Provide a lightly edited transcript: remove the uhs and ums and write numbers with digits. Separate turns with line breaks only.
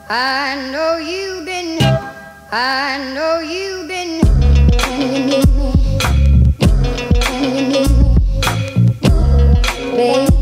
I know you've been, I know you've been, can you need me, can you need me, baby?